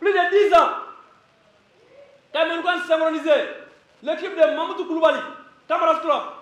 plus de 10 ans. Quand même, quand synchronisé, l'équipe de Mamadou Koulibaly, Camarade Club,